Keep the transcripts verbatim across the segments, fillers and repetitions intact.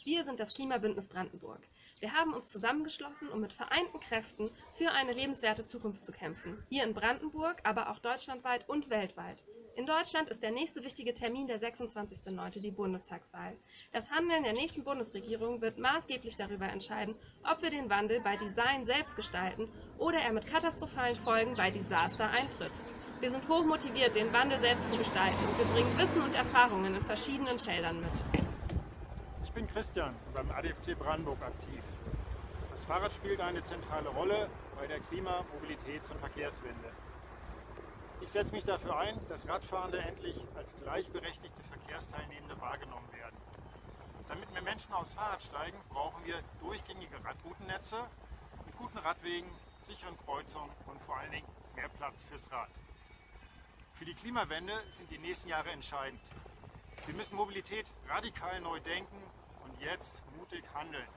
Wir sind das Klimabündnis Brandenburg. Wir haben uns zusammengeschlossen, um mit vereinten Kräften für eine lebenswerte Zukunft zu kämpfen. Hier in Brandenburg, aber auch deutschlandweit und weltweit. In Deutschland ist der nächste wichtige Termin der sechsundzwanzigsten neunte die Bundestagswahl. Das Handeln der nächsten Bundesregierung wird maßgeblich darüber entscheiden, ob wir den Wandel bei Design selbst gestalten oder er mit katastrophalen Folgen bei Desaster eintritt. Wir sind hochmotiviert, den Wandel selbst zu gestalten und wir bringen Wissen und Erfahrungen in verschiedenen Feldern mit. Ich bin Christian und beim A D F C Brandenburg aktiv. Das Fahrrad spielt eine zentrale Rolle bei der Klima-, Mobilitäts- und Verkehrswende. Ich setze mich dafür ein, dass Radfahrende endlich als gleichberechtigte Verkehrsteilnehmende wahrgenommen werden. Damit mehr Menschen aufs Fahrrad steigen, brauchen wir durchgängige Radroutennetze mit guten Radwegen, sicheren Kreuzungen und vor allen Dingen mehr Platz fürs Rad. Für die Klimawende sind die nächsten Jahre entscheidend. Wir müssen Mobilität radikal neu denken und jetzt mutig handeln.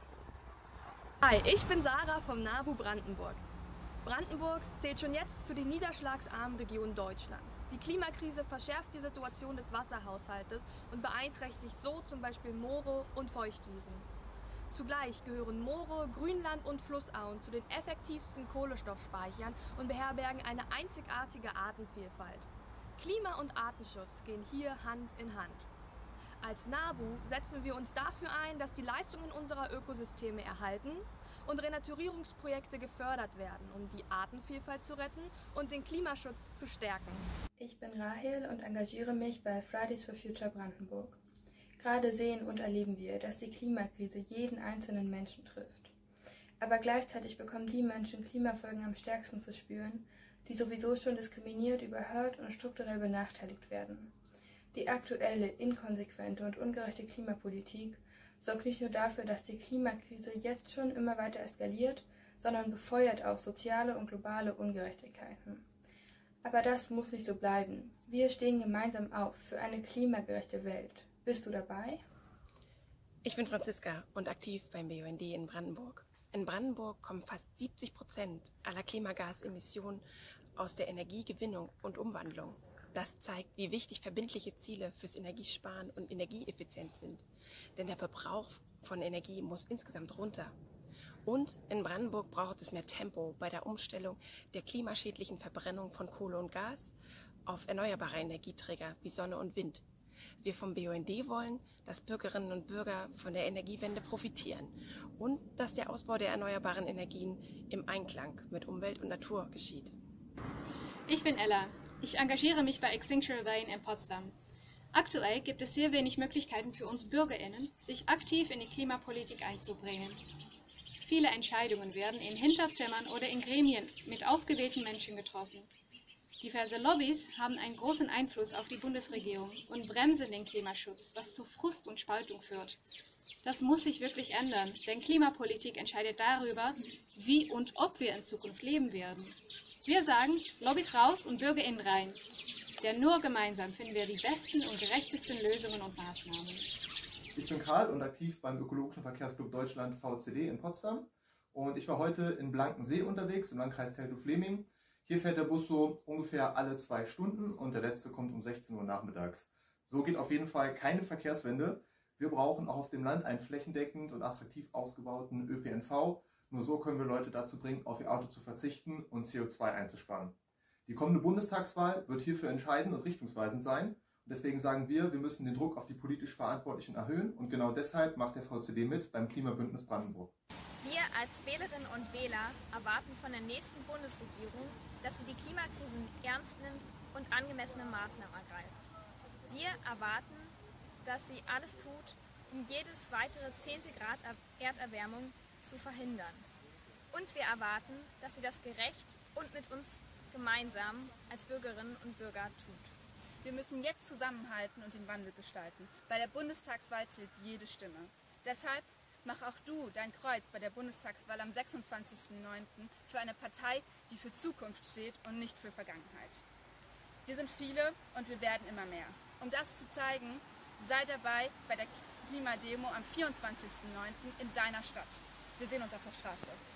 Hi, ich bin Sarah vom NABU Brandenburg. Brandenburg zählt schon jetzt zu den niederschlagsarmen Regionen Deutschlands. Die Klimakrise verschärft die Situation des Wasserhaushaltes und beeinträchtigt so zum Beispiel Moore und Feuchtwiesen. Zugleich gehören Moore, Grünland und Flussauen zu den effektivsten Kohlenstoffspeichern und beherbergen eine einzigartige Artenvielfalt. Klima- und Artenschutz gehen hier Hand in Hand. Als NABU setzen wir uns dafür ein, dass die Leistungen unserer Ökosysteme erhalten und Renaturierungsprojekte gefördert werden, um die Artenvielfalt zu retten und den Klimaschutz zu stärken. Ich bin Rahel und engagiere mich bei Fridays for Future Brandenburg. Gerade sehen und erleben wir, dass die Klimakrise jeden einzelnen Menschen trifft. Aber gleichzeitig bekommen die Menschen Klimafolgen am stärksten zu spüren, die sowieso schon diskriminiert, überhört und strukturell benachteiligt werden. Die aktuelle, inkonsequente und ungerechte Klimapolitik sorgt nicht nur dafür, dass die Klimakrise jetzt schon immer weiter eskaliert, sondern befeuert auch soziale und globale Ungerechtigkeiten. Aber das muss nicht so bleiben. Wir stehen gemeinsam auf für eine klimagerechte Welt. Bist du dabei? Ich bin Franziska und aktiv beim B U N D in Brandenburg. In Brandenburg kommen fast siebzig Prozent aller Klimagasemissionen aus der Energiegewinnung und Umwandlung. Das zeigt, wie wichtig verbindliche Ziele fürs Energiesparen und Energieeffizienz sind. Denn der Verbrauch von Energie muss insgesamt runter. Und in Brandenburg braucht es mehr Tempo bei der Umstellung der klimaschädlichen Verbrennung von Kohle und Gas auf erneuerbare Energieträger wie Sonne und Wind. Wir vom B U N D wollen, dass Bürgerinnen und Bürger von der Energiewende profitieren und dass der Ausbau der erneuerbaren Energien im Einklang mit Umwelt und Natur geschieht. Ich bin Ella. Ich engagiere mich bei Extinction Rebellion in Potsdam. Aktuell gibt es sehr wenig Möglichkeiten für uns BürgerInnen, sich aktiv in die Klimapolitik einzubringen. Viele Entscheidungen werden in Hinterzimmern oder in Gremien mit ausgewählten Menschen getroffen. Diverse Lobbys haben einen großen Einfluss auf die Bundesregierung und bremsen den Klimaschutz, was zu Frust und Spaltung führt. Das muss sich wirklich ändern, denn Klimapolitik entscheidet darüber, wie und ob wir in Zukunft leben werden. Wir sagen, Lobbys raus und BürgerInnen rein. Denn nur gemeinsam finden wir die besten und gerechtesten Lösungen und Maßnahmen. Ich bin Karl und aktiv beim Ökologischen Verkehrsclub Deutschland V C D in Potsdam. Und ich war heute in Blankensee unterwegs, im Landkreis Teltow-Fleming. Hier fährt der Bus so ungefähr alle zwei Stunden und der letzte kommt um sechzehn Uhr nachmittags. So geht auf jeden Fall keine Verkehrswende. Wir brauchen auch auf dem Land einen flächendeckend und attraktiv ausgebauten Ö P N V. Nur so können wir Leute dazu bringen, auf ihr Auto zu verzichten und C O zwei einzusparen. Die kommende Bundestagswahl wird hierfür entscheidend und richtungsweisend sein. Und deswegen sagen wir, wir müssen den Druck auf die politisch Verantwortlichen erhöhen. Und genau deshalb macht der V C D mit beim Klimabündnis Brandenburg. Wir als Wählerinnen und Wähler erwarten von der nächsten Bundesregierung, dass sie die Klimakrise ernst nimmt und angemessene Maßnahmen ergreift. Wir erwarten, dass sie alles tut, um jedes weitere zehnte Grad Erderwärmung zu verhindern. Und wir erwarten, dass sie das gerecht und mit uns gemeinsam als Bürgerinnen und Bürger tut. Wir müssen jetzt zusammenhalten und den Wandel gestalten. Bei der Bundestagswahl zählt jede Stimme. Deshalb mach auch du dein Kreuz bei der Bundestagswahl am sechsundzwanzigsten neunten für eine Partei, die für Zukunft steht und nicht für Vergangenheit. Wir sind viele und wir werden immer mehr. Um das zu zeigen, sei dabei bei der Klimademo am vierundzwanzigsten neunten in deiner Stadt. Wir sehen uns auf der Straße.